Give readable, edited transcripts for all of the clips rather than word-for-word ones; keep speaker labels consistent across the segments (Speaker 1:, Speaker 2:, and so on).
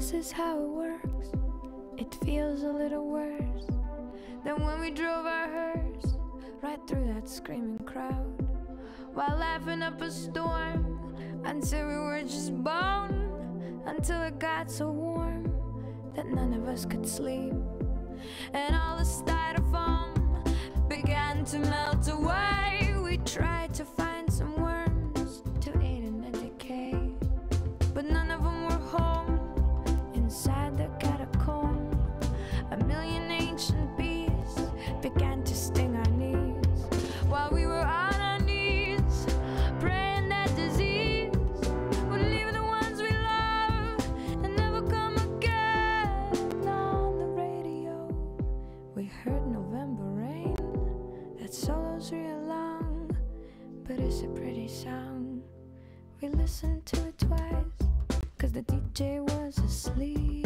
Speaker 1: This is how it works. It feels a little worse than when we drove our hearse right through that screaming crowd, while laughing up a storm until we were just bone, until it got so warm that none of us could sleep, and all the styrofoam began to melt away. We tried to find some worms to aid in the decay, but none of them were home inside the catacomb. A million ancient bees began to sting our knees while we were on our knees, praying that disease would leave the ones we love and never come again. On the radio, we heard November rain. That solo's real long, but it's a pretty song. We listened to it twice, 'cause the DJ was asleep.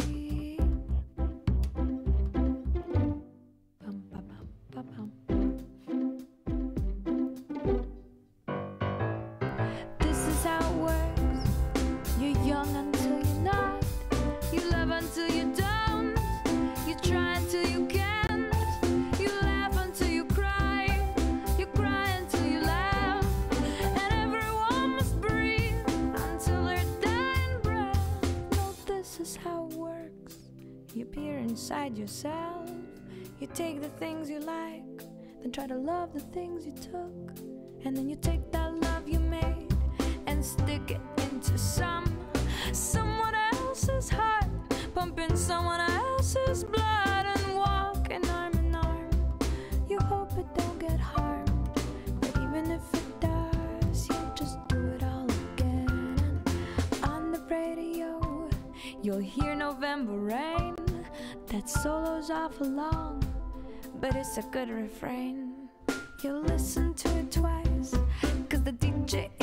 Speaker 1: Bum, ba, bum, ba, bum. This is how it works. You're young until you're not. You love until you don't. You try until you can't. You laugh until you cry. You cry until you laugh. And everyone must breathe until their dying breath. No, this is how it works. You peer inside yourself. You take the things you like, then try to love the things you took. And then you take that love you made and stick it into someone else's heart, pumping someone else's blood, and walking arm in arm. You hope it don't get harmed, but even if it does, you just do it all again. On the radio, you'll hear November rain. That solo's awful long, but it's a good refrain. You'll listen to it twice, 'cause the DJ